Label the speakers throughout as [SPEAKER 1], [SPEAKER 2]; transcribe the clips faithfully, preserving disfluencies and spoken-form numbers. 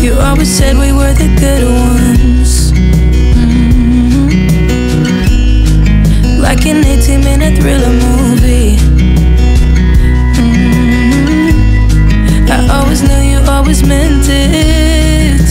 [SPEAKER 1] You always said we were the good ones. Mm-hmm. Like an eighteen minute thriller movie. Mm-hmm. I always knew you always meant it,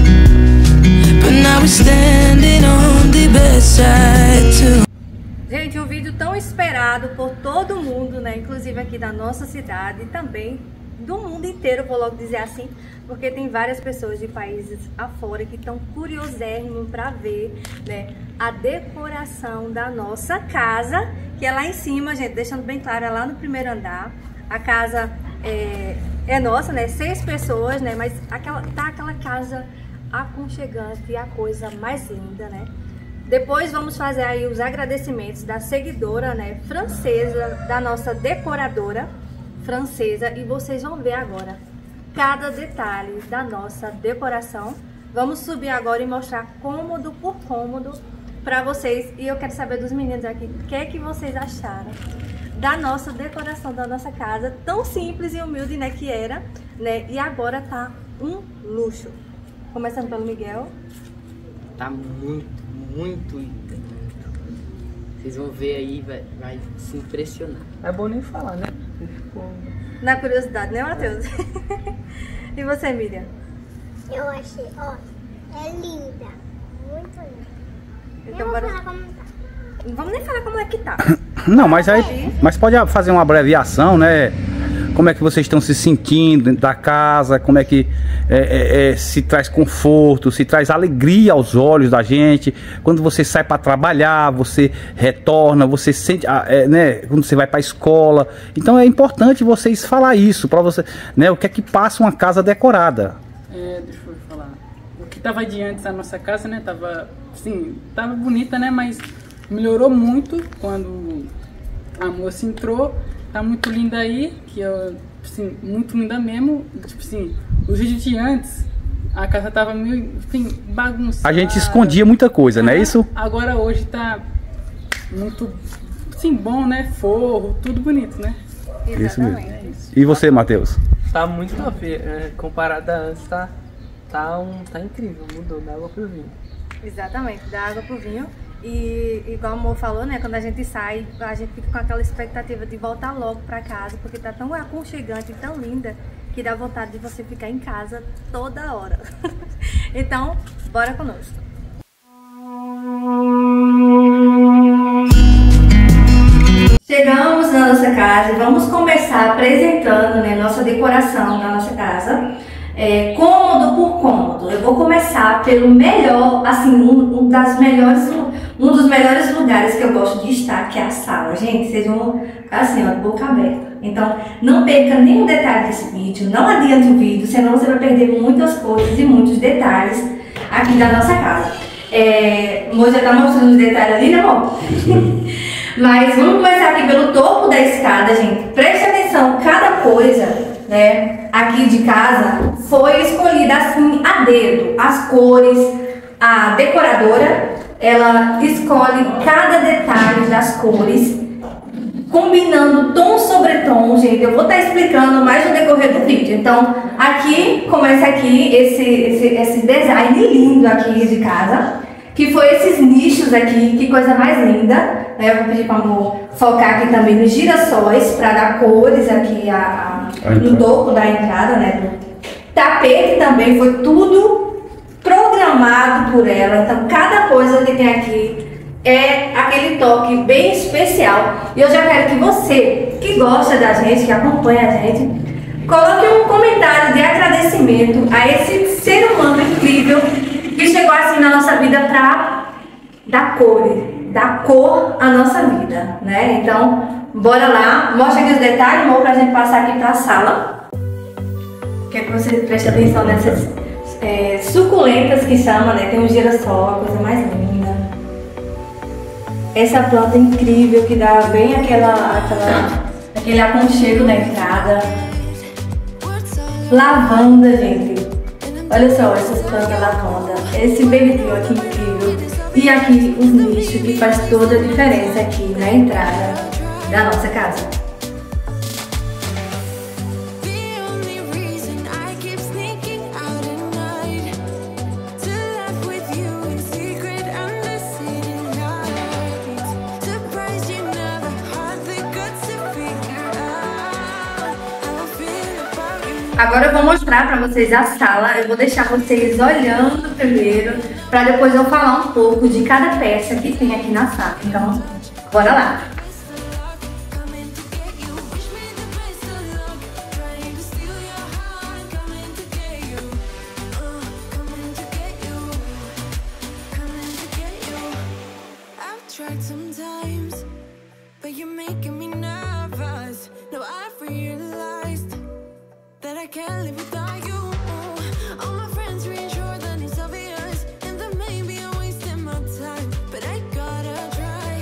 [SPEAKER 1] but now we're standing on the bedside too.
[SPEAKER 2] Gente, um vídeo tão esperado por todo mundo, né? Inclusive aqui da nossa cidade e também do mundo inteiro, vou logo dizer assim, porque tem várias pessoas de países afora que estão curiosérrimos para ver, né, a decoração da nossa casa, que é lá em cima, gente, deixando bem claro, é lá no primeiro andar. A casa é, é nossa, né? Seis pessoas, né? Mas aquela, tá aquela casa aconchegante e a coisa mais linda, né? Depois vamos fazer aí os agradecimentos da seguidora, né, francesa, da nossa decoradora francesa, e vocês vão ver agora cada detalhe da nossa decoração. Vamos subir agora e mostrar cômodo por cômodo para vocês, e eu quero saber dos meninos aqui o que é que vocês acharam da nossa decoração da nossa casa, tão simples e humilde, né, que era, né, e agora tá um luxo. Começando pelo Miguel.
[SPEAKER 3] Tá muito, muito linda. Vocês vão ver aí, vai, vai se impressionar.
[SPEAKER 4] É bom nem falar, né?
[SPEAKER 2] Na curiosidade, né, Matheus? E você, Miriam?
[SPEAKER 5] Eu achei, ó, é linda, muito linda.
[SPEAKER 2] Então,
[SPEAKER 5] eu
[SPEAKER 2] bora...
[SPEAKER 5] vou falar como tá.
[SPEAKER 2] Não vamos nem falar como é que tá.
[SPEAKER 6] Não, mas aí, mas pode fazer uma abreviação, né? Como é que vocês estão se sentindo dentro da casa? Como é que é, é, é, se traz conforto, se traz alegria aos olhos da gente? Quando você sai para trabalhar, você retorna, você sente, é, né? Quando você vai para a escola. Então é importante vocês falar isso para você, né? O que é que passa uma casa decorada?
[SPEAKER 4] É, deixa eu falar. O que tava de antes da nossa casa, né? Tava, sim, tava bonita, né? Mas melhorou muito quando a moça entrou. Tá muito linda aí, que eu, assim, muito linda mesmo. Tipo assim, os vídeos de antes, a casa tava meio, assim, bagunçada.
[SPEAKER 6] A gente escondia muita coisa, não é isso?
[SPEAKER 4] Agora hoje tá muito, assim, bom, né? Forro, tudo bonito, né?
[SPEAKER 6] Isso mesmo. E você, Matheus?
[SPEAKER 7] Tá muito top, é, comparado a antes, tá, tá, um, tá incrível, mudou da água pro vinho.
[SPEAKER 2] Exatamente, da água pro vinho. E igual o amor falou, né, quando a gente sai, a gente fica com aquela expectativa de voltar logo pra casa, porque tá tão aconchegante e tão linda que dá vontade de você ficar em casa toda hora. Então, bora conosco. Chegamos na nossa casa e vamos começar apresentando, né, nossa decoração da nossa casa. É, cômodo por cômodo. Eu vou começar pelo melhor, assim, um, um das melhores, um dos melhores lugares que eu gosto de estar, que é a sala. Gente, vocês vão ficar assim, ó, de boca aberta. Então, não perca nenhum detalhe desse vídeo, não adiante o vídeo, senão você vai perder muitas coisas e muitos detalhes aqui da nossa casa. É, o amor já tá mostrando os detalhes ali, né, amor? Mas vamos começar aqui pelo topo da escada, gente. Preste atenção, cada coisa, né, aqui de casa foi escolhida assim a dedo. As cores, a decoradora, ela escolhe cada detalhe das cores, combinando tom sobre tom, gente. Eu vou estar explicando mais no decorrer do vídeo. Então, aqui, começa aqui esse, esse, esse design lindo aqui de casa, que foi esses nichos aqui, que coisa mais linda. Eu vou pedir para o amor focar aqui também nos girassóis, para dar cores aqui a, a, no topo da entrada, né? Tapete também foi tudo programado por ela. Então, cada coisa que tem aqui é aquele toque bem especial. E eu já quero que você, que gosta da gente, que acompanha a gente, coloque um comentário de agradecimento a esse ser humano incrível que chegou assim na nossa vida para dar cor, dar cor à nossa vida, né? Então, bora lá, mostra aqui os detalhes, amor, pra gente passar aqui pra sala. Quero que você preste atenção nessas é, suculentas que chama, né? Tem um girassol, a coisa mais linda. Essa planta incrível que dá bem aquela, aquela, aquele aconchego na entrada. Lavanda, gente. Olha só essas plantas lavanda. Esse verdinho aqui incrível. E aqui os nichos que faz toda a diferença aqui na entrada da nossa casa. Agora eu vou mostrar pra vocês a sala. Eu vou deixar vocês olhando primeiro, pra depois eu falar um pouco de cada peça que tem aqui na sala. Então, bora lá!
[SPEAKER 1] Sometimes, but you're making me nervous. No, I've realized that I can't live without you. All my friends reassure that it's obvious, and that maybe I'm wasting my time, but I gotta try.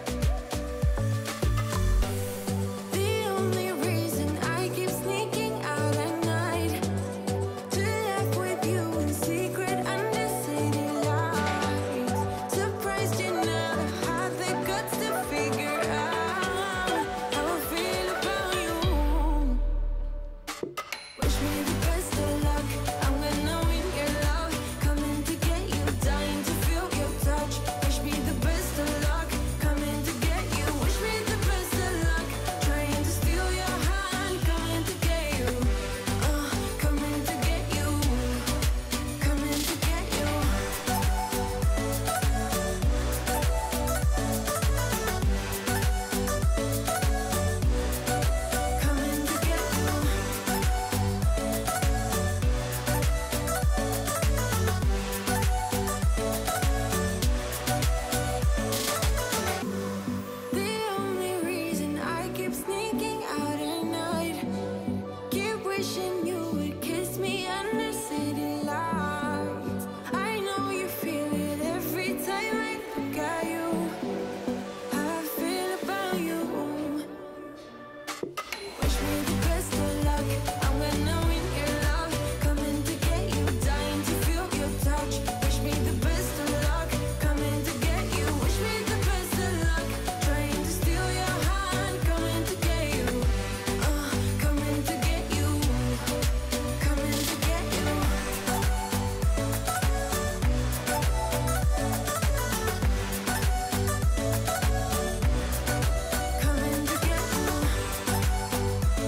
[SPEAKER 1] The only reason I keep sneaking out at night to laugh with you in secret under city lights. Surprised you never had the guts to figure out how I feel about you. Wish me the best of luck. I'm gonna win your love. Coming to get you, dying to feel your touch. Wish me the best of luck. Coming to get you. Wish me the best of luck. Trying to steal your hand. Coming to get you. Uh, coming to get you. Coming to get you. Coming to get you. The only reason I keep sneaking out at night, keep wishing you would kiss me under city lights. I know you feel it every time I look at you. How I feel about you. Wish me the best of luck. I'm gonna win your love. Coming to get you, dying to feel your touch. Wish me the best of luck. Coming to get you. Wish me the best of luck. Trying to steal your hand. Coming to get you. Uh, coming to get you. Coming to get you. Coming to get you.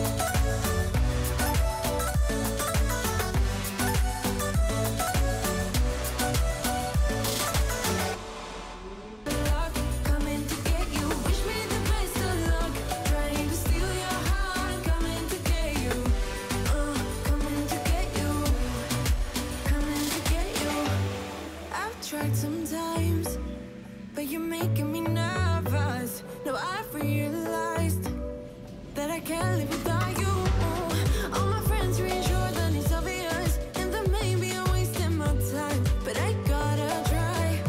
[SPEAKER 1] Coming to get you. Wish me the best of luck. Trying to steal your heart. Coming to get you. Uh, coming to get you. Coming to get you. I've tried sometimes, but you're making me nervous. No, I've realized that I can't live without you. All my friends reassure that it's obvious, and that maybe I'm wasting my time, but I gotta try.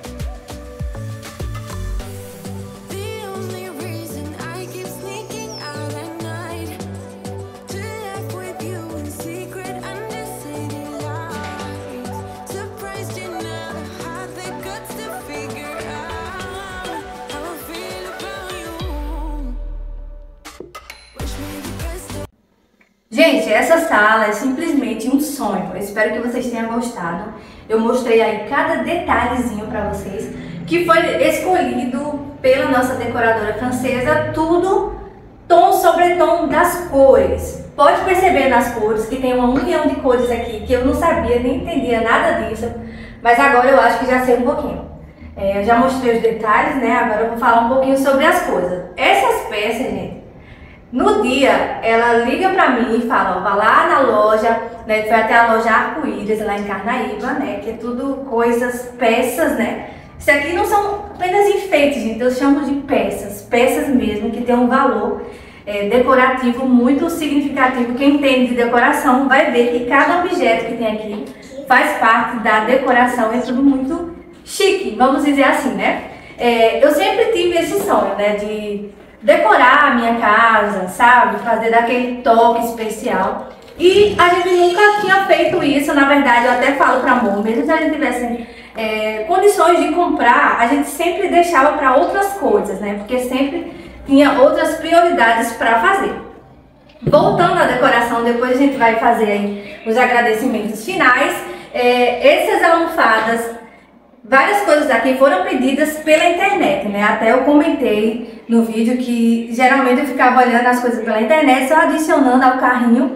[SPEAKER 1] The only reason I keep sneaking out at night to laugh with you in secret under city lights. Surprised you never had the guts to figure out how I feel about you. Wish me the best of
[SPEAKER 2] Gente, essa sala é simplesmente um sonho. Eu espero que vocês tenham gostado. Eu mostrei aí cada detalhezinho pra vocês, que foi escolhido pela nossa decoradora francesa, tudo tom sobre tom das cores. Pode perceber nas cores que tem uma união de cores aqui, que eu não sabia, nem entendia nada disso, mas agora eu acho que já sei um pouquinho. É, eu já mostrei os detalhes, né? Agora eu vou falar um pouquinho sobre as coisas. Essas peças, gente, no dia, ela liga pra mim e fala, ó, vá lá na loja, né, foi até a loja Arco-Íris, lá em Carnaíba, né, que é tudo coisas, peças, né. Isso aqui não são apenas enfeites, gente, eu chamo de peças, peças mesmo, que tem um valor é, decorativo muito significativo. Quem entende de decoração vai ver que cada objeto que tem aqui faz parte da decoração, é tudo muito chique, vamos dizer assim, né. É, eu sempre tive esse sonho, né, de decorar a minha casa, sabe? Fazer daquele toque especial. E a gente nunca tinha feito isso, na verdade, eu até falo pra amor, mesmo se a gente tivesse é, condições de comprar, a gente sempre deixava para outras coisas, né? Porque sempre tinha outras prioridades para fazer. Voltando à decoração, depois a gente vai fazer aí os agradecimentos finais. É, essas almofadas, várias coisas aqui foram pedidas pela internet, né? Até eu comentei no vídeo que geralmente eu ficava olhando as coisas pela internet, só adicionando ao carrinho.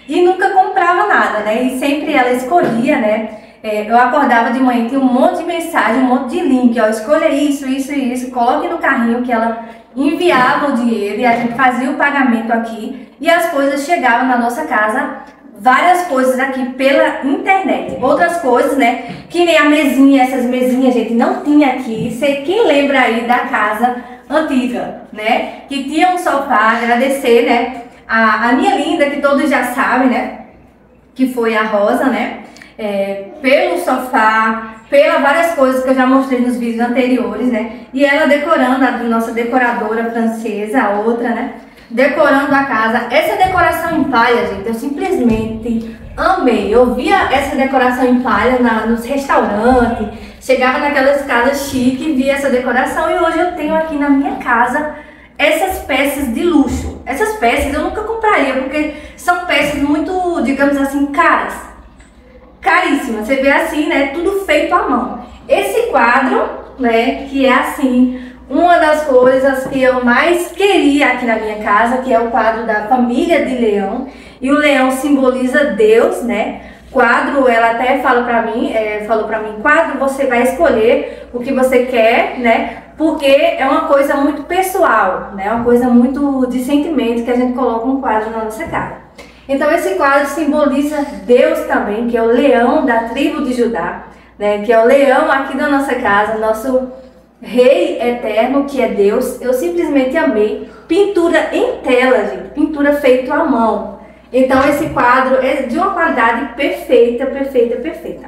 [SPEAKER 2] e nunca comprava nada, né? E sempre ela escolhia, né? É, eu acordava de manhã, tinha um monte de mensagem, um monte de link, ó, escolha isso, isso e isso, coloque no carrinho, que ela enviava o dinheiro e a gente fazia o pagamento aqui e as coisas chegavam na nossa casa, várias coisas aqui pela internet. Outras coisas, né, que nem a mesinha, essas mesinhas, gente, não tinha aqui. Sei quem lembra aí da casa antiga, né, que tinha um sofá. Agradecer, né, a, a minha linda, que todos já sabem, né, que foi a Rosa, né, é, pelo sofá, pelas várias coisas que eu já mostrei nos vídeos anteriores, né? E ela decorando, a nossa decoradora francesa, a outra, né? Decorando a casa. Essa decoração em palha, gente, eu simplesmente amei. Eu via essa decoração em palha na, nos restaurantes, chegava naquelas casas chiques e via essa decoração. E hoje eu tenho aqui na minha casa essas peças de luxo. Essas peças eu nunca compraria, porque são peças muito, digamos assim, caras. Caríssima, você vê assim, né, tudo feito à mão. Esse quadro, né, que é assim, uma das coisas que eu mais queria aqui na minha casa, que é o quadro da família de leão, e o leão simboliza Deus, né. Quadro, ela até fala pra mim, é, falou pra mim, quadro você vai escolher o que você quer, né, porque é uma coisa muito pessoal, né, uma coisa muito de sentimento que a gente coloca um quadro na nossa casa. Então esse quadro simboliza Deus também, que é o leão da tribo de Judá, né? Que é o leão aqui da nossa casa, nosso rei eterno, que é Deus. Eu simplesmente amei. Pintura em tela, gente, pintura feita à mão. Então esse quadro é de uma qualidade perfeita, perfeita, perfeita.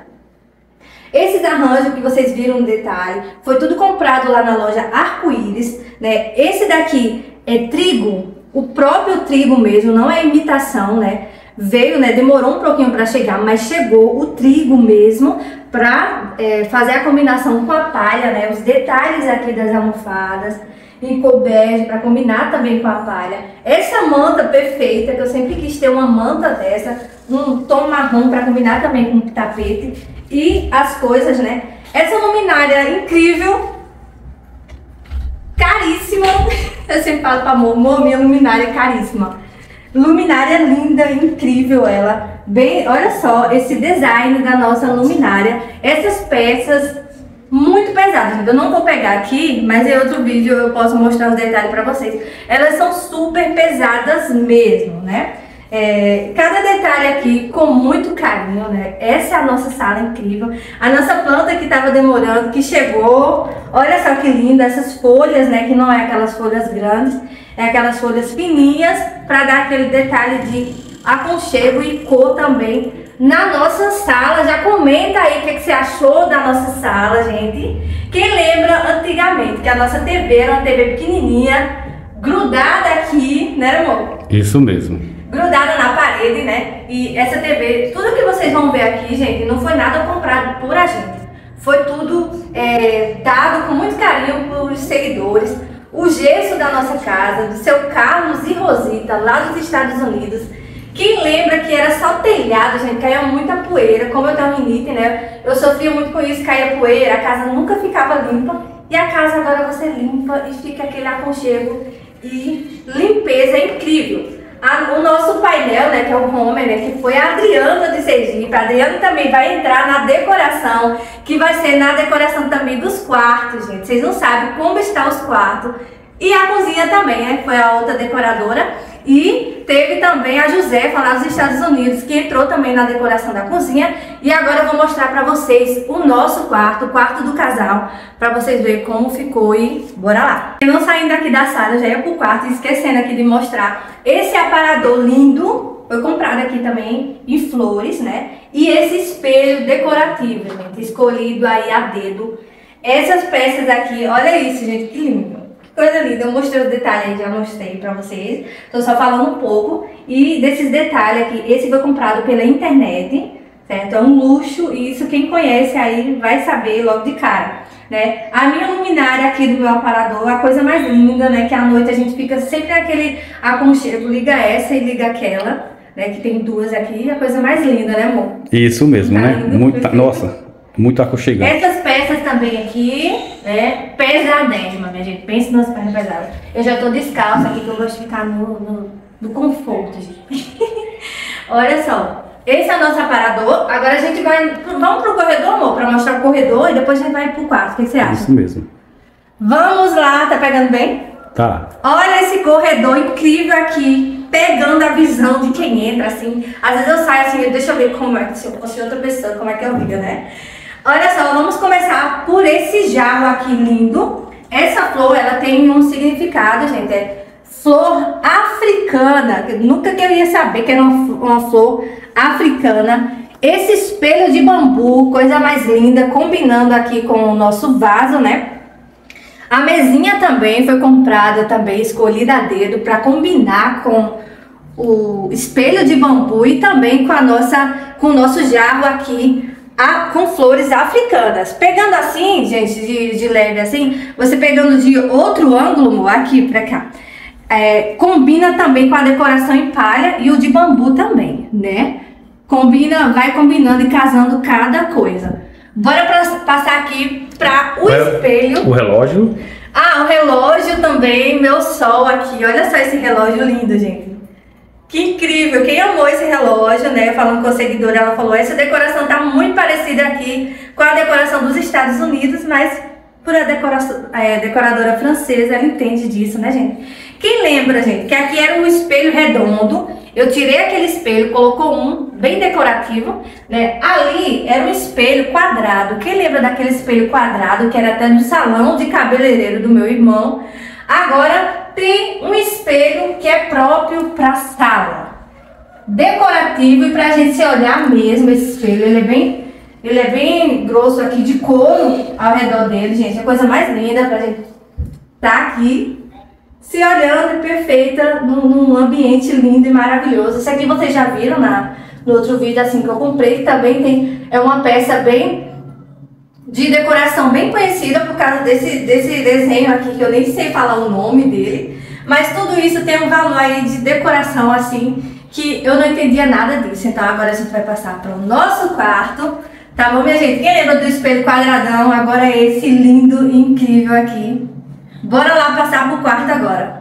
[SPEAKER 2] Esses arranjos que vocês viram no detalhe, foi tudo comprado lá na loja Arco-Íris, né? Esse daqui é trigo, o próprio trigo mesmo, não é imitação, né? Veio, né? Demorou um pouquinho para chegar, mas chegou o trigo mesmo para é, fazer a combinação com a palha, né? Os detalhes aqui das almofadas, em cor bege, para combinar também com a palha. Essa manta perfeita, que eu sempre quis ter uma manta dessa, um tom marrom para combinar também com o tapete e as coisas, né? Essa luminária incrível, caríssima. Eu sempre falo pra amor, amor, minha luminária é caríssima. Luminária linda, incrível ela. Bem, olha só esse design da nossa luminária. Essas peças muito pesadas. Eu não vou pegar aqui, mas em outro vídeo eu posso mostrar os detalhes pra vocês. Elas são super pesadas mesmo, né? É, cada detalhe aqui com muito carinho, né? Essa é a nossa sala incrível. A nossa planta que estava demorando, que chegou. Olha só que linda, essas folhas, né? Que não é aquelas folhas grandes, é aquelas folhas fininhas, para dar aquele detalhe de aconchego e cor também na nossa sala. Já comenta aí o que, que você achou da nossa sala, gente. Quem lembra antigamente que a nossa T V era uma T V pequenininha, grudada aqui, né, amor?
[SPEAKER 6] Isso mesmo.
[SPEAKER 2] Grudada na parede, né? E essa T V, tudo que vocês vão ver aqui, gente, não foi nada comprado por a gente. Foi tudo é, dado com muito carinho por seguidores. O gesso da nossa casa, do seu Carlos e Rosita, lá dos Estados Unidos. Quem lembra que era só telhado, gente, caía muita poeira. Como eu tenho rinite, né? Eu sofria muito com isso, caía poeira, a casa nunca ficava limpa. E a casa agora você limpa e fica aquele aconchego e limpeza incrível. A, o nosso painel, né, que é o Homer, né, que foi a Adriana de Sergipe. A Adriana também vai entrar na decoração, que vai ser na decoração também dos quartos, gente. Vocês não sabem como estão os quartos. E a cozinha também, né, foi a outra decoradora. E teve também a Josefa lá dos Estados Unidos, que entrou também na decoração da cozinha. E agora eu vou mostrar pra vocês o nosso quarto, o quarto do casal, pra vocês verem como ficou e bora lá. Eu não saindo daqui da sala, já ia pro quarto, esquecendo aqui de mostrar esse aparador lindo. Foi comprado aqui também em flores, né? E esse espelho decorativo, gente, escolhido aí a dedo. Essas peças aqui, olha isso, gente, que lindo. Coisa linda, eu mostrei os detalhes, já mostrei pra vocês. Tô só falando um pouco. E desses detalhes aqui, esse foi comprado pela internet, certo? É um luxo e isso quem conhece aí vai saber logo de cara, né? A minha luminária aqui do meu aparador, a coisa mais linda, né? Que à noite a gente fica sempre naquele aconchego, liga essa e liga aquela, né? Que tem duas aqui, a coisa mais linda, né, amor?
[SPEAKER 6] Isso mesmo,
[SPEAKER 2] Tá
[SPEAKER 6] né?
[SPEAKER 2] lindo,
[SPEAKER 6] Muita,
[SPEAKER 2] perfeito.
[SPEAKER 6] nossa. Muito aconchegante.
[SPEAKER 2] Essas peças também aqui, né, pesadíssima, minha gente, pense nas pernas pesadas. Eu já tô descalça aqui, que eu gosto de ficar no, no, no conforto, gente. Olha só, esse é o nosso aparador. Agora a gente vai, vamos pro corredor, amor, pra mostrar o corredor e depois a gente vai pro quarto. O que, que você acha?
[SPEAKER 6] Isso mesmo.
[SPEAKER 2] Vamos lá, tá pegando bem?
[SPEAKER 6] Tá.
[SPEAKER 2] Olha esse corredor incrível aqui, pegando a visão de quem entra, assim. Às vezes eu saio assim, deixa eu ver como é que, se eu fosse outra pessoa, como é que eu vivo, né? Olha só, vamos começar por esse jarro aqui lindo. Essa flor, ela tem um significado, gente, é flor africana. Nunca que eu ia saber que era uma, uma flor africana. Esse espelho de bambu, coisa mais linda, combinando aqui com o nosso vaso, né? A mesinha também foi comprada, também escolhida a dedo para combinar com o espelho de bambu e também com a nossa, com o nosso jarro aqui a, com flores africanas. Pegando assim, gente, de, de leve assim, você pegando de outro ângulo, aqui pra cá, é, combina também com a decoração em palha e o de bambu também, né? Combina, vai combinando e casando cada coisa. Bora pra, passar aqui para o
[SPEAKER 6] é,
[SPEAKER 2] espelho.
[SPEAKER 6] O relógio.
[SPEAKER 2] Ah, o relógio também, meu sol aqui. Olha só esse relógio lindo, gente. Que incrível. Quem amou esse relógio, né? Falando com a seguidora, ela falou, essa decoração tá muito parecida aqui com a decoração dos Estados Unidos, mas por a decoração, é, decoradora francesa, ela entende disso, né, gente? Quem lembra, gente, que aqui era um espelho redondo, eu tirei aquele espelho, colocou um bem decorativo, né? Ali era um espelho quadrado. Quem lembra daquele espelho quadrado que era até no salão de cabeleireiro do meu irmão? Agora tem um espelho que é próprio para sala, decorativo e para a gente se olhar mesmo. Esse espelho, ele é bem, ele é bem grosso aqui de couro ao redor dele, gente. É a coisa mais linda para a gente estar aqui se olhando perfeita num, num ambiente lindo e maravilhoso. Isso aqui vocês já viram na, no outro vídeo assim que eu comprei, que também tem, é uma peça bem de decoração bem conhecida por causa desse, desse desenho aqui, que eu nem sei falar o nome dele. Mas tudo isso tem um valor aí de decoração assim, que eu não entendia nada disso. Então agora a gente vai passar para o nosso quarto. Tá bom, minha gente? Quem lembra do espelho quadradão? Agora é esse lindo e incrível aqui. Bora lá passar pro quarto agora.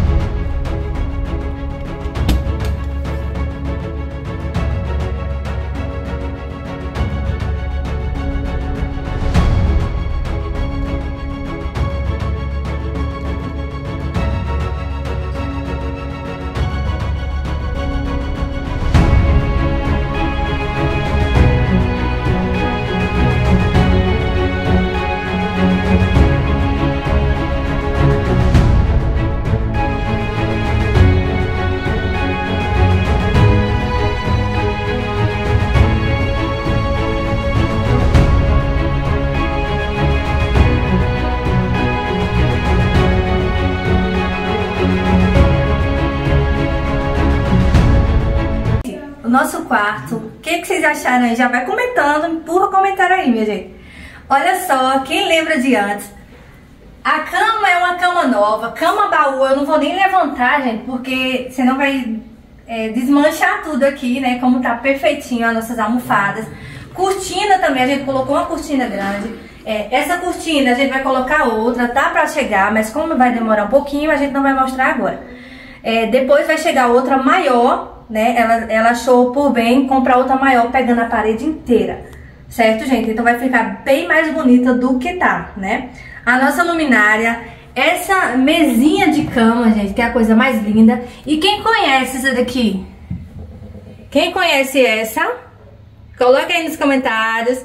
[SPEAKER 2] Nosso quarto, o que, que vocês acharam aí? Já vai comentando, empurra o comentário aí, minha gente. Olha só, quem lembra de antes? A cama é uma cama nova, cama baú, eu não vou nem levantar, gente, porque senão vai é, desmanchar tudo aqui, né? Como tá perfeitinho as nossas almofadas. Cortina também, a gente colocou uma cortina grande. É, essa cortina a gente vai colocar outra, tá pra chegar, mas como vai demorar um pouquinho, a gente não vai mostrar agora. É, depois vai chegar outra maior, né? Ela, ela achou por bem comprar outra maior, pegando a parede inteira, certo, gente? Então vai ficar bem mais bonita do que tá, né? A nossa luminária, essa mesinha de cama, gente, que é a coisa mais linda. E quem conhece essa daqui? Quem conhece essa? Coloca aí nos comentários.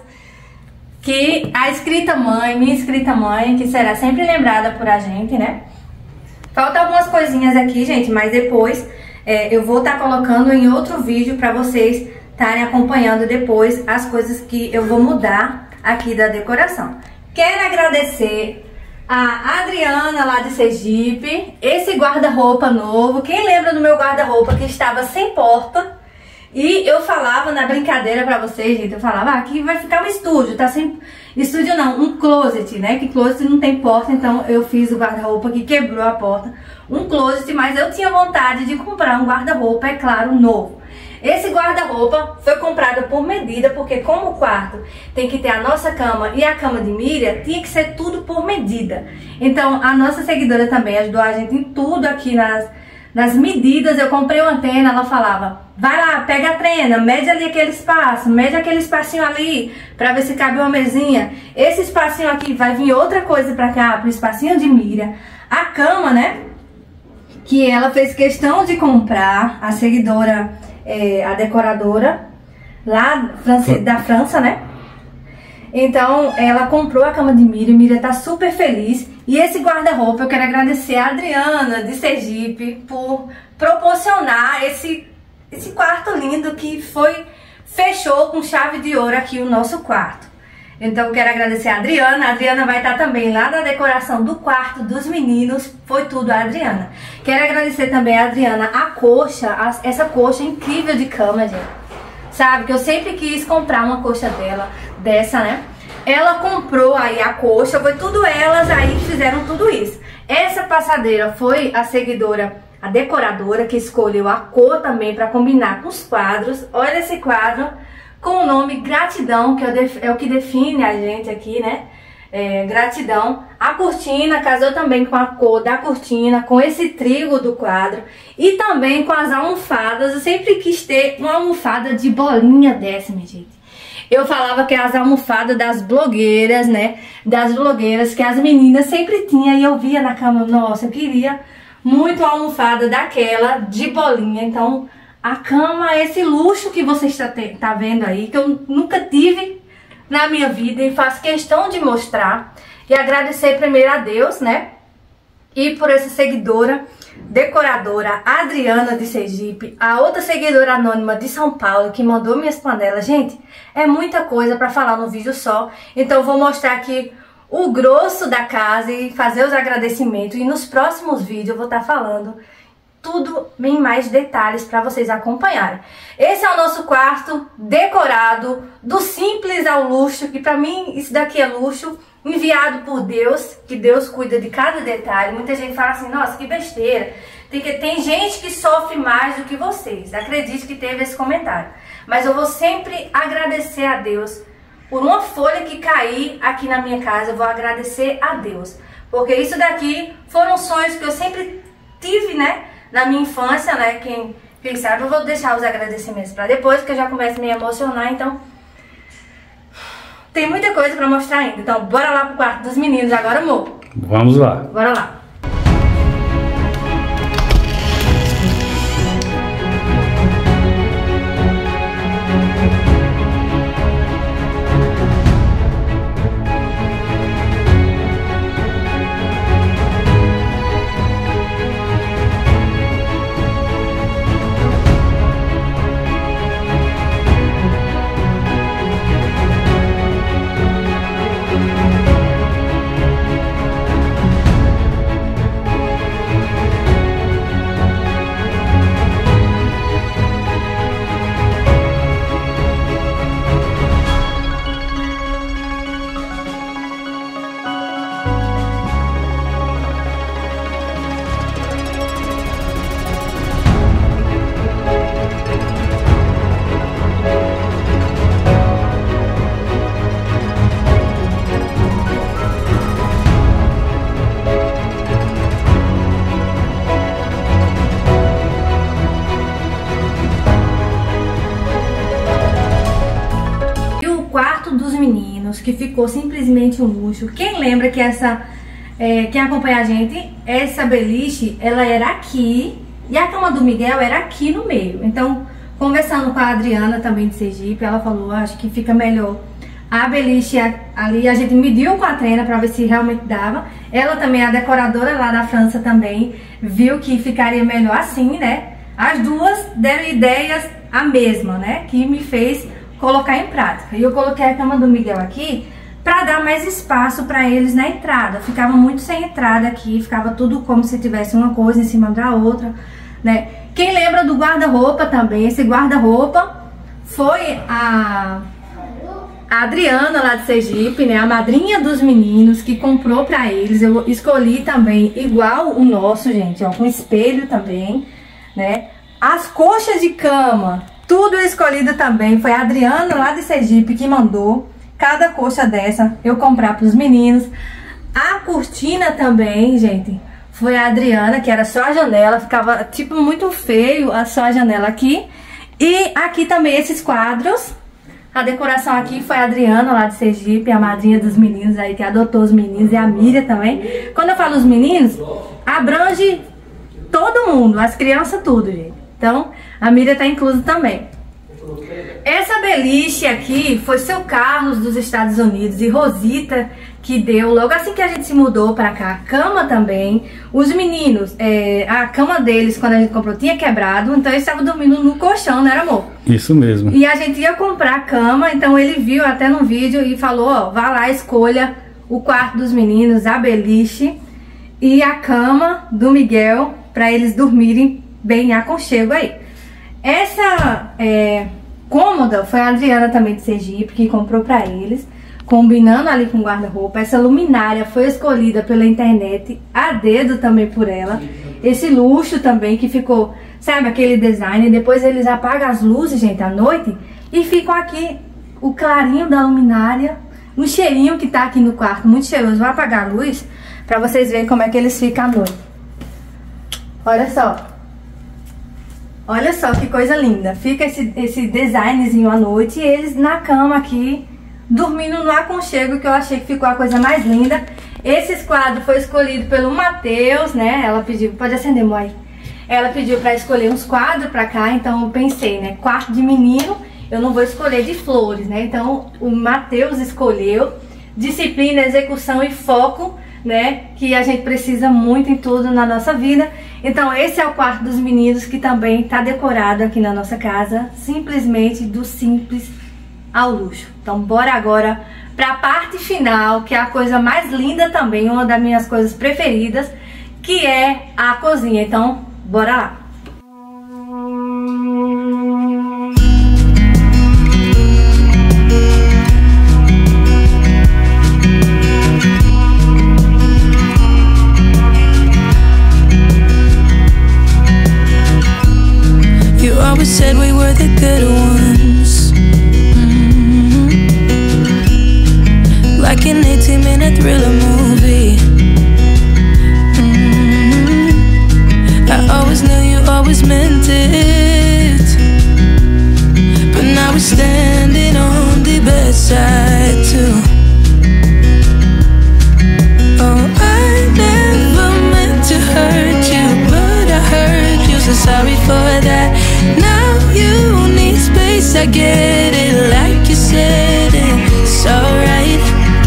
[SPEAKER 2] Que a escrita mãe, minha escrita mãe, que será sempre lembrada por a gente, né? Faltam algumas coisinhas aqui, gente, mas depois é, eu vou estar tá colocando em outro vídeo para vocês estarem acompanhando depois as coisas que eu vou mudar aqui da decoração. Quero agradecer a Adriana lá de Sergipe, esse guarda-roupa novo. Quem lembra do meu guarda-roupa que estava sem porta? E eu falava na brincadeira pra vocês, gente, eu falava, ah, aqui vai ficar um estúdio, tá sem... Estúdio não, um closet, né? Que closet não tem porta, então eu fiz o guarda-roupa que quebrou a porta. Um closet, mas eu tinha vontade de comprar um guarda-roupa, é claro, novo. Esse guarda-roupa foi comprado por medida, porque como o quarto tem que ter a nossa cama e a cama de Miriam, tinha que ser tudo por medida. Então a nossa seguidora também ajudou a gente em tudo aqui nas... nas medidas, eu comprei uma antena, ela falava, vai lá, pega a trena, mede ali aquele espaço, mede aquele espacinho ali, pra ver se cabe uma mesinha. Esse espacinho aqui vai vir outra coisa pra cá, pro espacinho de mira. A cama, né, que ela fez questão de comprar, a seguidora, é, a decoradora, lá da França, né. Então, ela comprou a cama de Mira, Mira tá super feliz. E esse guarda-roupa, eu quero agradecer a Adriana, de Sergipe, por proporcionar esse, esse quarto lindo que foi, fechou com chave de ouro aqui o nosso quarto. Então, eu quero agradecer a Adriana. A Adriana vai estar também lá na decoração do quarto dos meninos. Foi tudo a Adriana. Quero agradecer também a Adriana, a coxa, a, essa coxa incrível de cama, gente. Sabe, que eu sempre quis comprar uma coxa dela, dessa, né? Ela comprou aí a coxa, foi tudo elas aí que fizeram tudo isso. Essa passadeira foi a seguidora, a decoradora, que escolheu a cor também para combinar com os quadros. Olha esse quadro com o nome Gratidão, que é o que define a gente aqui, né? É, gratidão. A cortina casou também com a cor da cortina, com esse trigo do quadro e também com as almofadas. Eu sempre quis ter uma almofada de bolinha dessa, minha gente. Eu falava que as almofadas das blogueiras, né? Das blogueiras que as meninas sempre tinham e eu via na cama. Nossa, eu queria muito uma almofada daquela de bolinha. Então, a cama é esse luxo que você está tá vendo aí, que eu nunca tive na minha vida e faço questão de mostrar e agradecer primeiro a Deus, né? E por essa seguidora, decoradora Adriana de Sergipe, a outra seguidora anônima de São Paulo que mandou minhas panelas. Gente, é muita coisa para falar no vídeo só, então eu vou mostrar aqui o grosso da casa e fazer os agradecimentos, e nos próximos vídeos eu vou estar falando tudo em mais detalhes para vocês acompanharem. Esse é o nosso quarto decorado, do simples ao luxo, que para mim isso daqui é luxo, enviado por Deus, que Deus cuida de cada detalhe. Muita gente fala assim, nossa, que besteira. Tem, que, tem gente que sofre mais do que vocês. Acredite que teve esse comentário. Mas eu vou sempre agradecer a Deus por uma folha que cair aqui na minha casa. Eu vou agradecer a Deus. Porque isso daqui foram sonhos que eu sempre tive, né? Na minha infância, né? Quem, quem sabe, eu vou deixar os agradecimentos para depois, porque eu já começo a me emocionar, então tem muita coisa para mostrar ainda. Então, bora lá pro quarto dos meninos agora, amor.
[SPEAKER 6] Vamos lá.
[SPEAKER 2] Bora lá. Dos meninos, que ficou simplesmente um luxo. Quem lembra que essa, é, quem acompanha a gente, essa beliche, ela era aqui e a cama do Miguel era aqui no meio. Então, conversando com a Adriana também de Sergipe, ela falou, acho que fica melhor a beliche ali. A gente mediu com a trena para ver se realmente dava. Ela também, a decoradora lá da França também, viu que ficaria melhor assim, né? As duas deram ideias a mesma, né? Que me fez colocar em prática. E eu coloquei a cama do Miguel aqui para dar mais espaço para eles na entrada. Ficava muito sem entrada aqui, ficava tudo como se tivesse uma coisa em cima da outra, né? Quem lembra do guarda-roupa também? Esse guarda-roupa foi a, a Adriana lá de Sergipe, né? A madrinha dos meninos, que comprou para eles. Eu escolhi também igual o nosso, gente, ó, com espelho também, né? As coxas de cama, tudo escolhido também, foi a Adriana lá de Sergipe que mandou cada coxa dessa eu comprar para os meninos. A cortina também, gente, foi a Adriana, que era só a janela, ficava tipo muito feio só a janela aqui. E aqui também esses quadros. A decoração aqui foi a Adriana, lá de Sergipe, a madrinha dos meninos aí, que adotou os meninos, e a Miriam também. Quando eu falo os meninos, abrange todo mundo, as crianças tudo, gente. Então, a Miriam tá inclusa também. Essa beliche aqui foi seu Carlos dos Estados Unidos e Rosita que deu logo assim que a gente se mudou pra cá. A cama também. Os meninos, é, a cama deles quando a gente comprou tinha quebrado, então eles estavam dormindo no colchão, não era, amor?
[SPEAKER 6] Isso mesmo.
[SPEAKER 2] E a gente ia comprar a cama, então ele viu até no vídeo e falou, ó, vá lá, escolha o quarto dos meninos, a beliche e a cama do Miguel pra eles dormirem bem aconchego aí. Essa é, cômoda foi a Adriana também de Sergipe que comprou pra eles, combinando ali com o guarda-roupa. Essa luminária foi escolhida pela internet, a dedo também por ela. Esse luxo também que ficou, sabe, aquele design. Depois eles apagam as luzes, gente, à noite, e ficam aqui o clarinho da luminária, um cheirinho que tá aqui no quarto, muito cheiroso. Vou apagar a luz pra vocês verem como é que eles ficam à noite. Olha só. Olha só que coisa linda. Fica esse, esse designzinho à noite e eles na cama aqui, dormindo no aconchego, que eu achei que ficou a coisa mais linda. Esse quadro foi escolhido pelo Matheus, né? Ela pediu, pode acender, mãe. Ela pediu pra escolher uns quadros pra cá, então eu pensei, né? Quarto de menino, eu não vou escolher de flores, né? Então o Matheus escolheu disciplina, execução e foco, né? Que a gente precisa muito em tudo na nossa vida. Então esse é o quarto dos meninos, que também tá decorado aqui na nossa casa, simplesmente do simples ao luxo. Então bora agora para a parte final, que é a coisa mais linda também, uma das minhas coisas preferidas, que é a cozinha. Então bora lá.
[SPEAKER 1] You always said we were the good ones. Like an eighteen minute thriller movie. mm-hmm. I always knew you always meant it, but now we're standing on the bedside too. Oh, I never meant to hurt you, but I hurt you, so sorry for that. Now you need space, I get it, like you said, it's alright.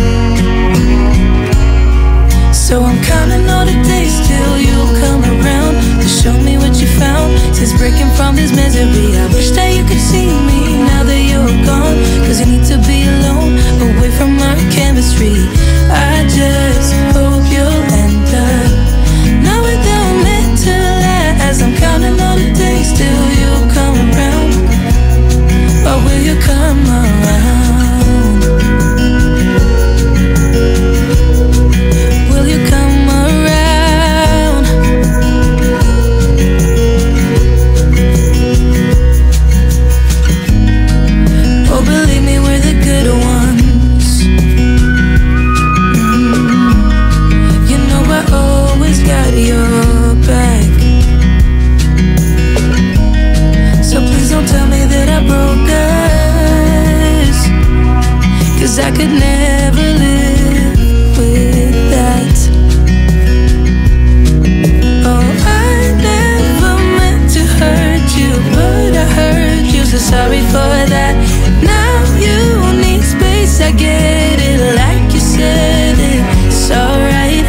[SPEAKER 1] So I'm counting all the days till you come around to show me what you found. Since breaking from this misery, I wish that you could see me now that you're gone. Cause you need to be alone, away from our chemistry. I just hope you'll end up not without meant to last. I'm counting all the days till you come around. Or will you come around? Will you come around? Oh, believe me, we're the good ones. mm-hmm. You know I always got your back, so please don't tell me that I broke us, cause I could never live with that. Oh, I never meant to hurt you, but I hurt you, so sorry for that. Now you need space, I get it, like you said, it's alright.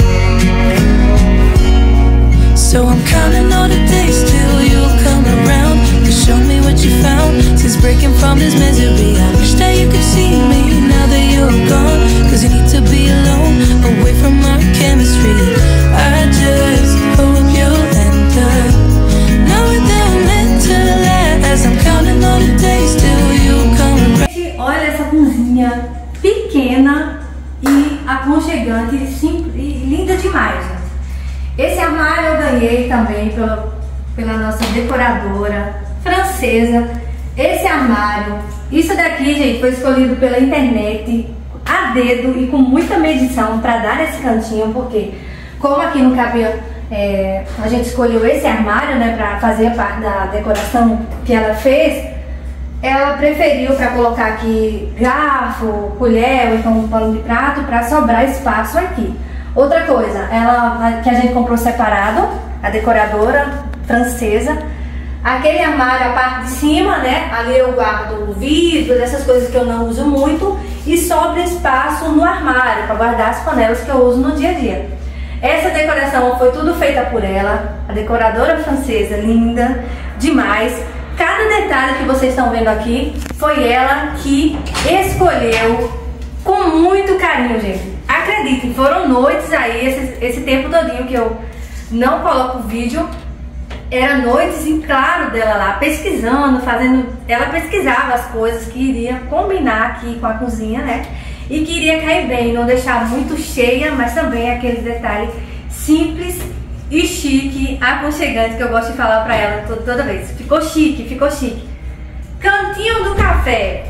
[SPEAKER 1] So I'm counting all the days till you come around to show me what you found. Since breaking from this misery, I wish that you could see me now that you're gone. Cause you need to be alone, away from our chemistry. I just hope you'll end up not without meant to last. I'm counting all the days till you come around.
[SPEAKER 2] Olha essa cozinha pequena e aconchegante e, simples, e linda demais, gente. Esse armário eu ganhei também pela, pela nossa decoradora francesa. Esse armário, isso daqui, gente, foi escolhido pela internet, a dedo e com muita medição para dar esse cantinho, porque Como aqui no cabelo é, a gente escolheu esse armário, né, para fazer parte da decoração que ela fez, ela preferiu para colocar aqui garfo, colher ou então um pano de prato para sobrar espaço aqui. Outra coisa, ela que a gente comprou separado, a decoradora francesa, aquele armário, a parte de cima, né, ali eu guardo vidros, essas coisas que eu não uso muito, e sobra espaço no armário para guardar as panelas que eu uso no dia a dia. Essa decoração foi tudo feita por ela, a decoradora francesa, linda demais. Cada detalhe que vocês estão vendo aqui foi ela que escolheu com muito carinho, gente. Acreditem, foram noites aí, esse, esse tempo todinho que eu não coloco vídeo, era noites em claro dela lá, pesquisando, fazendo... Ela pesquisava as coisas que iria combinar aqui com a cozinha, né? E que iria cair bem, não deixar muito cheia, mas também aquele detalhe simples e chique, aconchegante, que eu gosto de falar pra ela toda, toda vez. Ficou chique, ficou chique. Cantinho do café.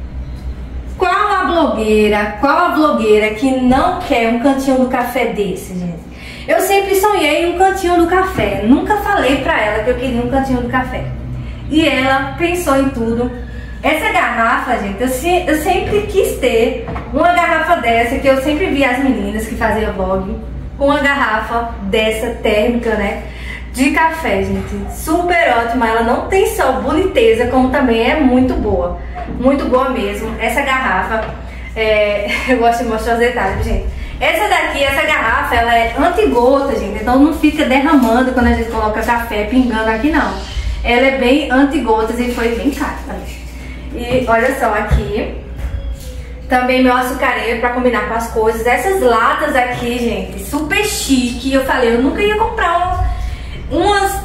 [SPEAKER 2] Qual a blogueira, qual a blogueira que não quer um cantinho do café desse, gente? Eu sempre sonhei um cantinho do café. Nunca falei pra ela que eu queria um cantinho do café. E ela pensou em tudo. Essa garrafa, gente, eu, se, eu sempre quis ter uma garrafa dessa, que eu sempre vi as meninas que faziam vlog com uma garrafa dessa térmica, né, de café, gente. Super ótima, ela não tem só boniteza, como também é muito boa. Muito boa mesmo. Essa garrafa, é, eu gosto de mostrar os detalhes, gente. Essa daqui, essa garrafa, ela é anti-gota, gente, então não fica derramando quando a gente coloca café, pingando aqui, não. Ela é bem anti-gotas e foi bem cara também. E olha só aqui, também meu açucareiro para combinar com as coisas. Essas latas aqui, gente, super chique. Eu falei, eu nunca ia comprar umas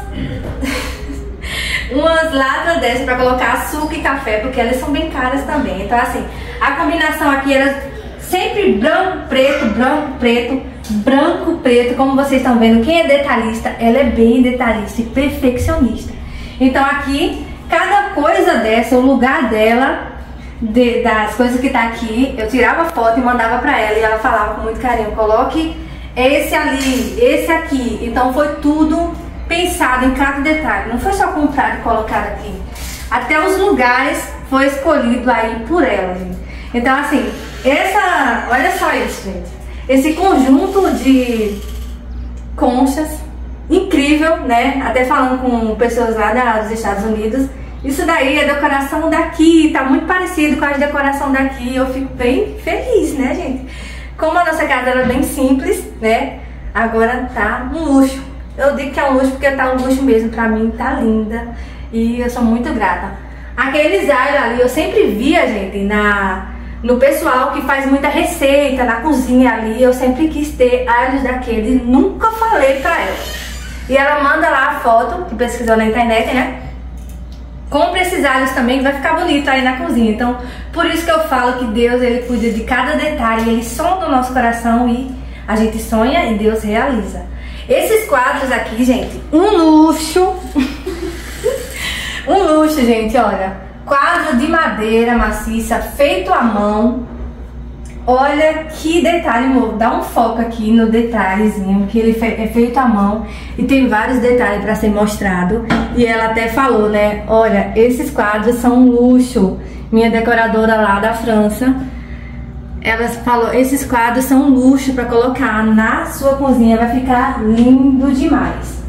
[SPEAKER 2] umas latas dessas para colocar açúcar e café, porque elas são bem caras também. Então assim, a combinação aqui era sempre branco, preto, branco, preto, branco, preto. Como vocês estão vendo, quem é detalhista, ela é bem detalhista e perfeccionista. Então aqui, cada coisa dessa, o lugar dela, de, das coisas que tá aqui, eu tirava foto e mandava pra ela e ela falava com muito carinho, coloque esse ali, esse aqui. Então foi tudo pensado em cada detalhe, não foi só comprado e colocado aqui. Até os lugares foi escolhido aí por ela, gente. Então assim, essa, olha só isso, gente. Esse conjunto de conchas, incrível, né? Até falando com pessoas lá da, dos Estados Unidos. Isso daí é decoração daqui, tá muito parecido com a decoração daqui. Eu fico bem feliz, né, gente? Como a nossa casa era bem simples, né? Agora tá um luxo. Eu digo que é um luxo porque tá um luxo mesmo. Pra mim tá linda e eu sou muito grata. Aqueles alhos ali, eu sempre via, gente, na, no pessoal que faz muita receita, na cozinha ali. Eu sempre quis ter alhos daqueles, nunca falei pra ela. E ela manda lá a foto, que pesquisou na internet, né? Compre esses alhos também, que vai ficar bonito aí na cozinha. Então, por isso que eu falo que Deus, ele cuida de cada detalhe, ele sonda o nosso coração e a gente sonha e Deus realiza. Esses quadros aqui, gente, um luxo. Um luxo, gente, olha. Quadro de madeira maciça, feito à mão. Olha que detalhe, amor. Dá um foco aqui no detalhezinho, que ele é feito à mão e tem vários detalhes para ser mostrado. E ela até falou, né? Olha, esses quadros são um luxo. Minha decoradora lá da França, ela falou, esses quadros são um luxo para colocar na sua cozinha, vai ficar lindo demais.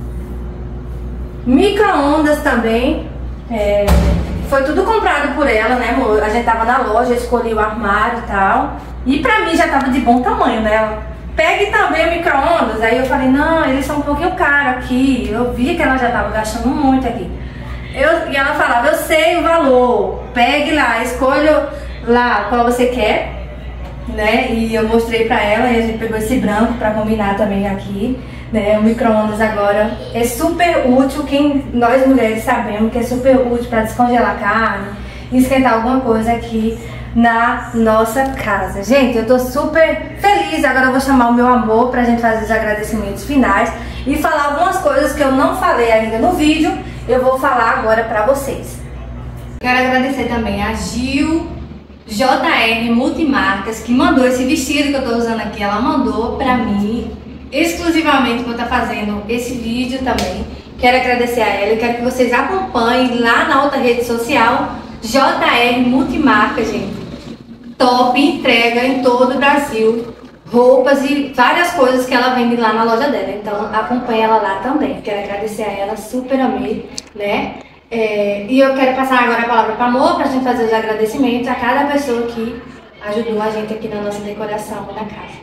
[SPEAKER 2] Micro-ondas também, é... foi tudo comprado por ela, né, amor? A gente tava na loja, escolhi o armário e tal. E pra mim já tava de bom tamanho, né? Ela, pegue também o micro-ondas. Aí eu falei, não, eles são um pouquinho caros aqui. Eu vi que ela já tava gastando muito aqui. Eu, e ela falava, eu sei o valor. Pegue lá, escolha lá qual você quer, né? E eu mostrei pra ela e a gente pegou esse branco pra combinar também aqui. Né, o micro-ondas agora é super útil, quem nós mulheres sabemos que é super útil para descongelar carne e esquentar alguma coisa aqui na nossa casa. Gente, eu tô super feliz. Agora eu vou chamar o meu amor pra gente fazer os agradecimentos finais e falar algumas coisas que eu não falei ainda no vídeo, eu vou falar agora pra vocês. Quero agradecer também a Gil J R Multimarcas, que mandou esse vestido que eu tô usando aqui. Ela mandou pra mim exclusivamente vou estar fazendo esse vídeo também. Quero agradecer a ela e quero que vocês acompanhem lá na outra rede social, J R Multimarca, gente. Top, entrega em todo o Brasil, roupas e várias coisas que ela vende lá na loja dela. Então acompanhe ela lá também. Quero agradecer a ela, super amei, né? É, e eu quero passar agora a palavra para a Amor, para a gente fazer os agradecimentos a cada pessoa que ajudou a gente aqui na nossa decoração da casa.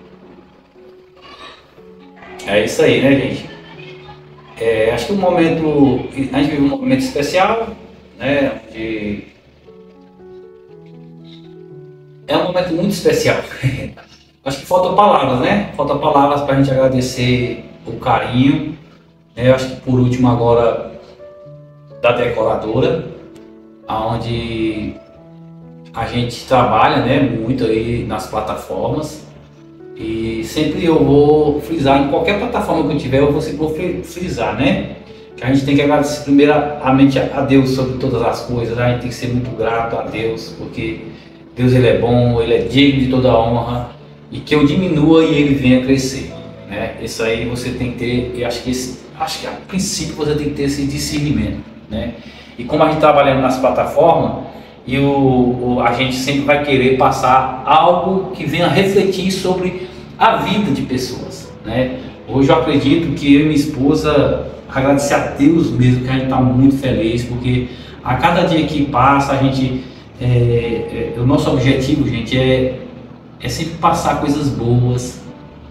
[SPEAKER 6] É isso aí, né, gente? É, acho que um momento, a gente vive um momento especial, né? De... É um momento muito especial. Acho que faltam palavras, né? Faltam palavras para a gente agradecer o carinho. Eu acho que por último agora da decoradora, onde a gente trabalha, né, muito aí nas plataformas. E sempre eu vou frisar, em qualquer plataforma que eu tiver, eu vou sempre vou frisar, né? Que a gente tem que agradecer primeiramente a Deus sobre todas as coisas, né? A gente tem que ser muito grato a Deus, porque Deus ele é bom, ele é digno de toda a honra, e que eu diminua e ele venha crescer, né? Isso aí você tem que ter, eu acho que, esse, acho que a princípio você tem que ter esse discernimento, né? E como a gente trabalhando nas plataformas, e o, o, a gente sempre vai querer passar algo que venha refletir sobre a vida de pessoas, né? Hoje eu acredito que eu e minha esposa, agradecer a Deus mesmo, que a gente está muito feliz, porque a cada dia que passa, a gente, é, é, o nosso objetivo, gente, é, é sempre passar coisas boas,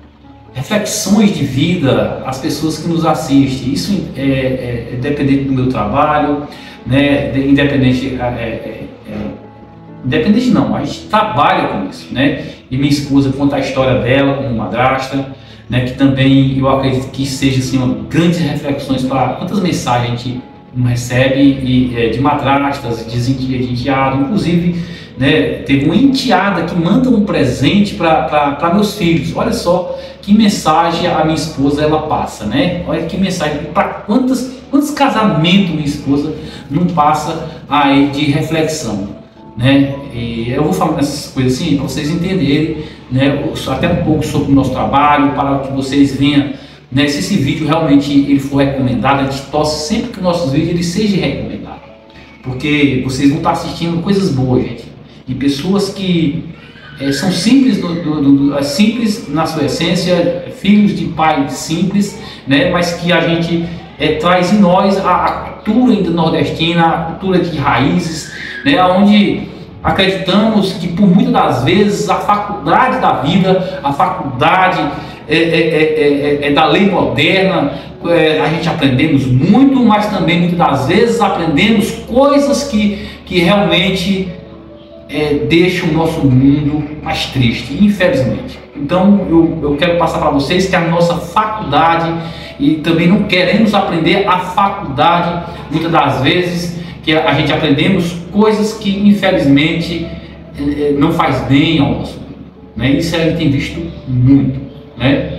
[SPEAKER 6] reflexões de vida às pessoas que nos assistem. Isso é, é, é dependente do meu trabalho, né? Independente, é, é, é, independente não, a gente trabalha com isso, né? E minha esposa conta a história dela como madrasta, né? Que também eu acredito que seja assim, uma grandes reflexões para quantas mensagens a gente recebe e, é, de madrastas, de enteado, inclusive, né? Teve uma enteada que manda um presente para meus filhos. Olha só que mensagem a minha esposa ela passa, né? Olha que mensagem para quantas quantos casamentos minha esposa não passa aí de reflexão, né? E eu vou falar essas coisas assim para vocês entenderem, né? Até um pouco sobre o nosso trabalho, para que vocês venham, né? Se esse vídeo realmente ele for recomendado, a gente torce sempre que nossos vídeos ele seja recomendado, porque vocês vão estar assistindo coisas boas, gente, e pessoas que é, são simples, do, do, do, simples na sua essência, filhos de pai simples, né? Mas que a gente é, traz em nós a, a cultura nordestina, a cultura de raízes, né? Onde acreditamos que por muitas das vezes a faculdade da vida, a faculdade é, é, é, é, é da lei moderna, é, a gente aprendemos muito, mas também muitas das vezes aprendemos coisas que, que realmente é, deixam o nosso mundo mais triste, infelizmente. Então eu, eu quero passar para vocês que a nossa faculdade, e também não queremos aprender a faculdade, muitas das vezes que a gente aprendemos coisas que infelizmente não faz bem ao nosso mundo, né? Isso a gente tem visto muito, né?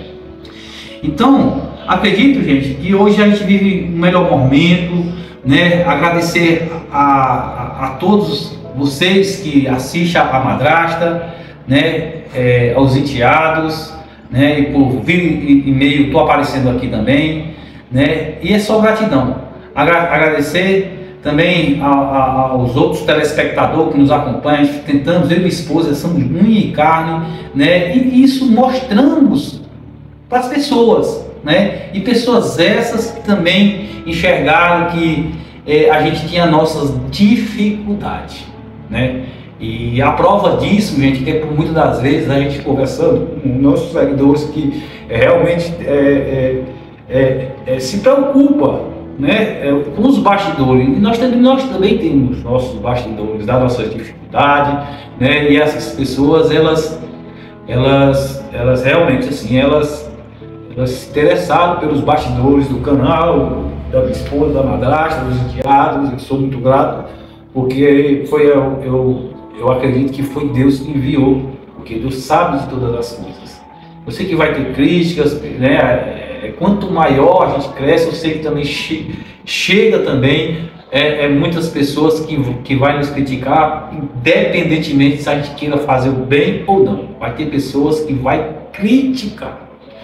[SPEAKER 6] Então acredito, gente, que hoje a gente vive um melhor momento, né? Agradecer a, a, a todos vocês que assistem a madrasta, né? É, aos enteados, né? E por vir e-mail, estou aparecendo aqui também, né? E é só gratidão. Agra agradecer também a, a, aos outros telespectadores que nos acompanham. Tentamos, eu e minha esposa, somos unha e carne, né? E isso mostramos para as pessoas, né? E pessoas essas que também enxergaram que é, a gente tinha nossas dificuldades, né? E a prova disso, gente, que é por muitas das vezes a gente conversando com nossos seguidores que é, realmente é, é, é, é, se preocupa, né, é, com os bastidores. E nós também, nós também temos nossos bastidores, da nossa dificuldade, né? E essas pessoas, elas, elas, elas realmente assim, elas, elas se interessaram pelos bastidores do canal, da minha esposa, da madrasta, dos enteados. Eu sou muito grato, porque foi eu, eu Eu acredito que foi Deus que enviou, porque Deus sabe de todas as coisas. Eu sei que vai ter críticas, né? Quanto maior a gente cresce, eu sei que também che chega também é, é, muitas pessoas que, que vai nos criticar, independentemente se a gente queira fazer o bem ou não. Vai ter pessoas que vai criticar.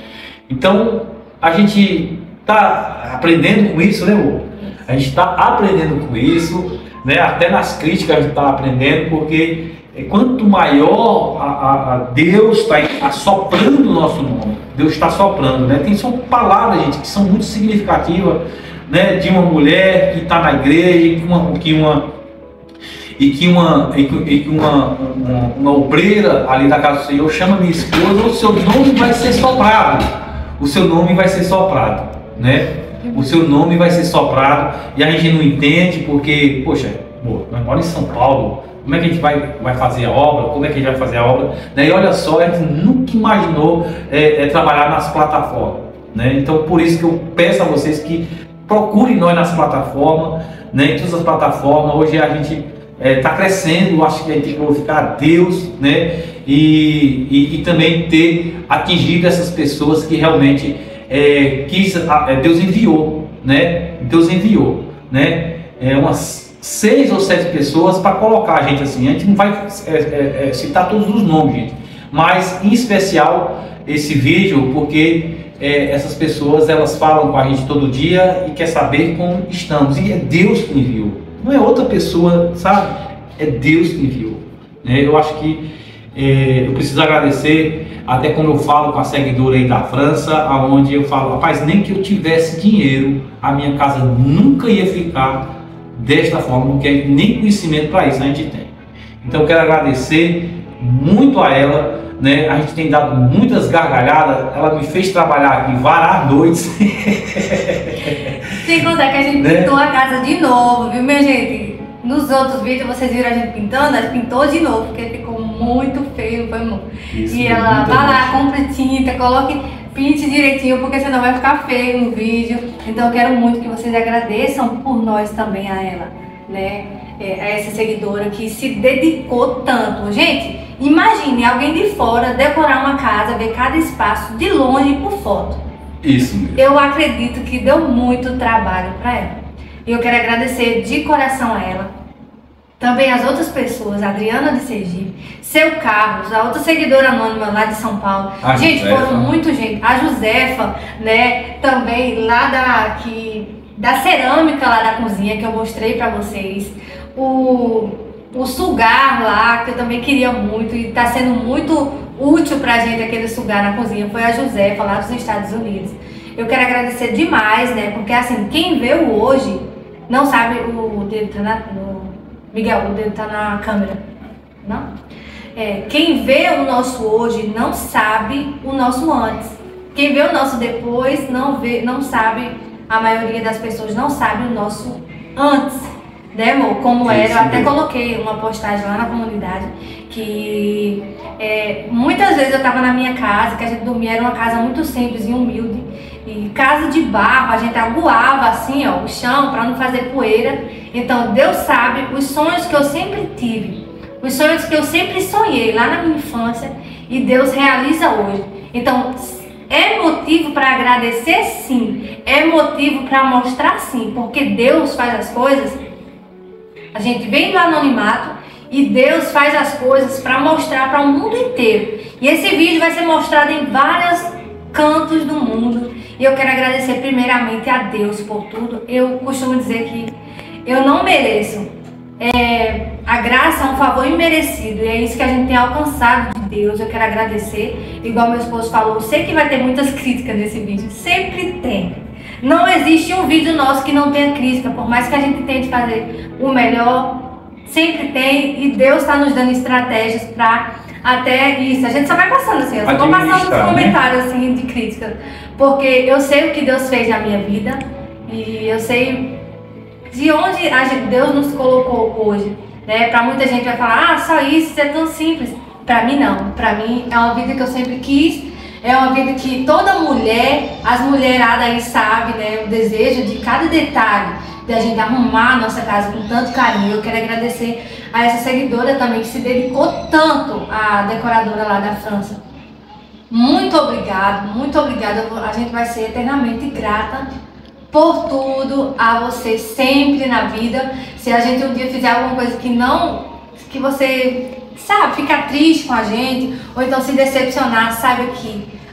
[SPEAKER 6] Então, a gente está aprendendo com isso, né, amor? A gente está aprendendo com isso, né? Até nas críticas a gente está aprendendo, porque quanto maior a, a, a Deus está assoprando o nosso nome, Deus está soprando, né? Tem só palavras, gente, que são muito significativas, né? De uma mulher que está na igreja, que uma, que uma e que uma, e que uma, uma, uma obreira ali da casa do Senhor chama minha esposa, o seu nome vai ser soprado, o seu nome vai ser soprado, né? O seu nome vai ser soprado, e a gente não entende porque, poxa, pô, nós moramos em São Paulo, como é que a gente vai, vai fazer a obra, como é que a gente vai fazer a obra, né? E olha só, a gente nunca imaginou é, é, trabalhar nas plataformas, né? Então por isso que eu peço a vocês que procurem nós nas plataformas, né? Em todas as plataformas, hoje a gente está é, crescendo, acho que a gente tem que glorificar a Deus, né? E, e, e também ter atingido essas pessoas que realmente é, quis, é, Deus enviou, né? Deus enviou, né? É, umas seis ou sete pessoas para colocar a gente assim. A gente não vai é, é, é, citar todos os nomes, gente, mas em especial esse vídeo, porque é, essas pessoas elas falam com a gente todo dia e quer saber como estamos, e é Deus que enviou. Não é outra pessoa, sabe? É Deus que enviou. É, eu acho que é, eu preciso agradecer, até quando eu falo com a seguidora aí da França, aonde eu falo, rapaz, nem que eu tivesse dinheiro, a minha casa nunca ia ficar desta forma, porque nem conhecimento para isso a gente tem. Então eu quero agradecer muito a ela, né? A gente tem dado muitas gargalhadas, ela me fez trabalhar aqui várias noites.
[SPEAKER 2] Sem contar que a gente
[SPEAKER 6] né?
[SPEAKER 2] pintou a casa de novo, viu, minha gente? Nos outros vídeos vocês viram a gente pintando, a gente pintou de novo, porque ficou muito feio, foi muito.
[SPEAKER 6] Isso,
[SPEAKER 2] e ela
[SPEAKER 6] muito
[SPEAKER 2] vai lá, compra tinta, coloque, pinte direitinho, porque senão vai ficar feio no vídeo. Então eu quero muito que vocês agradeçam por nós também a ela, né? É, a essa seguidora que se dedicou tanto. Gente, imagine alguém de fora decorar uma casa, ver cada espaço de longe por foto.
[SPEAKER 6] Isso mesmo.
[SPEAKER 2] Eu acredito que deu muito trabalho para ela. E eu quero agradecer de coração a ela. Também as outras pessoas, a Adriana de Sergipe, seu Carlos, a outra seguidora anônima lá de São Paulo. A gente, Josefa. Foram muito gente. A Josefa, né, também lá da, que, da cerâmica lá da cozinha que eu mostrei para vocês. O, o sugar lá, que eu também queria muito e tá sendo muito útil pra gente aquele sugar na cozinha, foi a Josefa lá dos Estados Unidos. Eu quero agradecer demais, né, porque assim, quem veio hoje não sabe, o dedo tá na, no, Miguel, o dedo tá na câmera, não? É, quem vê o nosso hoje não sabe o nosso antes. Quem vê o nosso depois não vê, não sabe, a maioria das pessoas não sabe o nosso antes, né, amor? Como era, eu até coloquei uma postagem lá na comunidade que é, muitas vezes eu tava na minha casa, que a gente dormia, era uma casa muito simples e humilde, e casa de barro, a gente aguava assim, ó, o chão para não fazer poeira. Então Deus sabe os sonhos que eu sempre tive, os sonhos que eu sempre sonhei lá na minha infância, e Deus realiza hoje. Então é motivo para agradecer, sim, é motivo para mostrar, sim, porque Deus faz as coisas. A gente vem do anonimato e Deus faz as coisas para mostrar para o mundo inteiro. E esse vídeo vai ser mostrado em vários cantos do mundo. E eu quero agradecer primeiramente a Deus por tudo. Eu costumo dizer que eu não mereço. É, a graça é um favor imerecido. E é isso que a gente tem alcançado de Deus. Eu quero agradecer. Igual meu esposo falou, eu sei que vai ter muitas críticas nesse vídeo. Sempre tem. Não existe um vídeo nosso que não tenha crítica, por mais que a gente tente fazer o melhor, sempre tem, e Deus está nos dando estratégias para até isso. A gente só vai passando assim, eu só vou passando os comentários assim de crítica, porque eu sei o que Deus fez na minha vida e eu sei de onde a gente, Deus nos colocou hoje, né? Para muita gente vai falar, ah, só isso, isso é tão simples. Para mim não, para mim é uma vida que eu sempre quis. É uma vida que toda mulher, as mulheradas aí sabem, né, o desejo de cada detalhe, de a gente arrumar a nossa casa com tanto carinho. Eu quero agradecer a essa seguidora também que se dedicou tanto, a decoradora lá da França. Muito obrigado, muito obrigada. A gente vai ser eternamente grata por tudo a você sempre na vida. Se a gente um dia fizer alguma coisa que não, que você... sabe, ficar triste com a gente, ou então se decepcionar, sabe que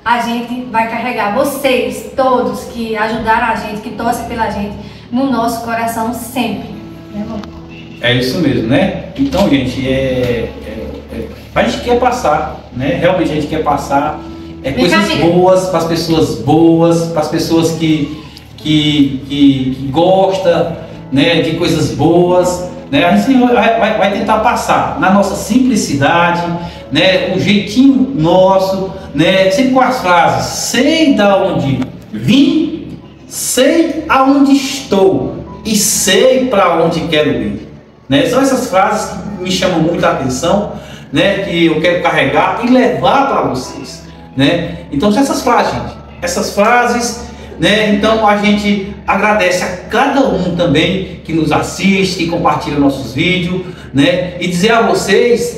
[SPEAKER 2] a gente vai carregar vocês, todos que ajudaram a gente, que torcem pela gente, no nosso coração sempre. Né, amor?
[SPEAKER 6] É isso mesmo, né? Então, gente, é, é, é, a gente quer passar, né? Realmente a gente quer passar é, coisas boas para as pessoas boas, para as pessoas que, que, que, que gostam, né, de coisas boas, né? A gente vai, vai, vai tentar passar na nossa simplicidade, né? O jeitinho nosso, né? Sempre com as frases: sei da onde vim, sei aonde estou e sei para onde quero ir. Né? São essas frases que me chamam muito a atenção, né? Que eu quero carregar e levar para vocês, né? Então são essas frases, gente. Essas frases, né? Então a gente agradece a cada um também que nos assiste, que compartilha nossos vídeos, né? E dizer a vocês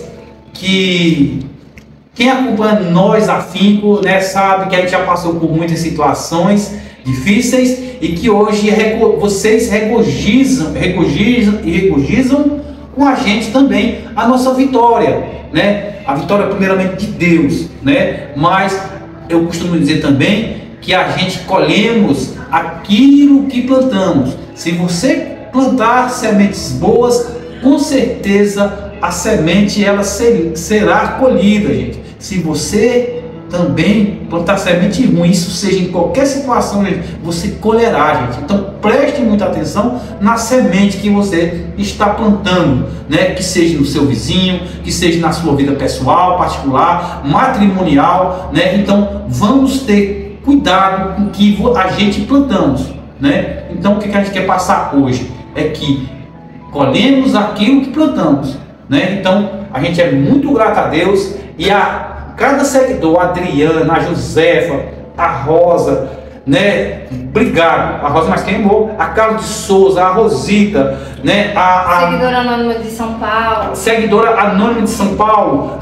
[SPEAKER 6] que quem acompanha nós afinco, né, sabe que a gente já passou por muitas situações difíceis e que hoje vocês regozijam, regozijam e regozijam com a gente também a nossa vitória, né? A vitória primeiramente de Deus, né? Mas eu costumo dizer também que a gente colhemos aquilo que plantamos. Se você plantar sementes boas, com certeza a semente ela ser, será colhida, gente. Se você também plantar semente ruim, isso seja em qualquer situação, gente, você colherá, gente. Então preste muita atenção na semente que você está plantando, né? Que seja no seu vizinho, que seja na sua vida pessoal, particular, matrimonial, né? Então vamos ter cuidado com o que a gente plantamos, né? Então o que a gente quer passar hoje é que colhemos aquilo que plantamos, né? Então a gente é muito grato a Deus e a cada seguidor, a Adriana, a Josefa, a Rosa, né? Obrigado. A Rosa mais queimou, a Carla de Souza, a Rosita, né? A, a
[SPEAKER 2] seguidora anônima de São Paulo.
[SPEAKER 6] Seguidora anônima de São Paulo,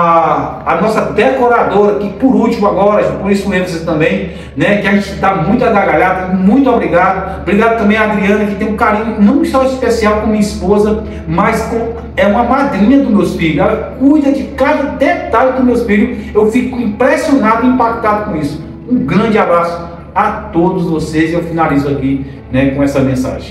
[SPEAKER 6] a, a nossa decoradora, que por último agora, por isso mesmo você também, né? Que a gente está muito agagalhado, muito obrigado. Obrigado também a Adriana, que tem um carinho não só especial com minha esposa, mas com, é uma madrinha dos meus filhos. Ela cuida de cada detalhe dos meus filhos. Eu fico impressionado e impactado com isso. Um grande abraço a todos vocês e eu finalizo aqui, né, com essa mensagem.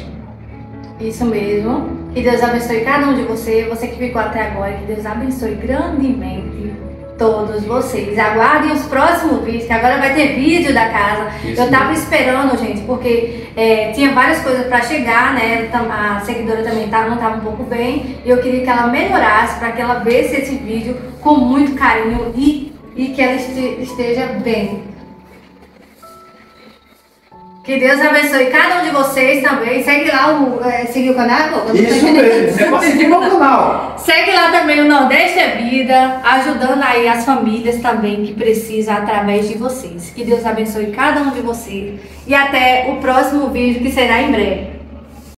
[SPEAKER 2] Isso mesmo. Que Deus abençoe cada um de vocês, você que ficou até agora, que Deus abençoe grandemente todos vocês. Aguardem os próximos vídeos, que agora vai ter vídeo da casa. Isso eu tava mesmo esperando, gente, porque é, tinha várias coisas para chegar, né? A seguidora também tava, não estava um pouco bem, e eu queria que ela melhorasse para que ela visse esse vídeo com muito carinho e, e que ela este, esteja bem. Que Deus abençoe cada um de vocês também. Segue lá o, é, seguir o canal?
[SPEAKER 6] Isso mesmo, é pra seguir meu canal.
[SPEAKER 2] Segue lá também o Nordeste é Vida, ajudando aí as famílias também que precisam através de vocês. Que Deus abençoe cada um de vocês. E até o próximo vídeo que será em breve.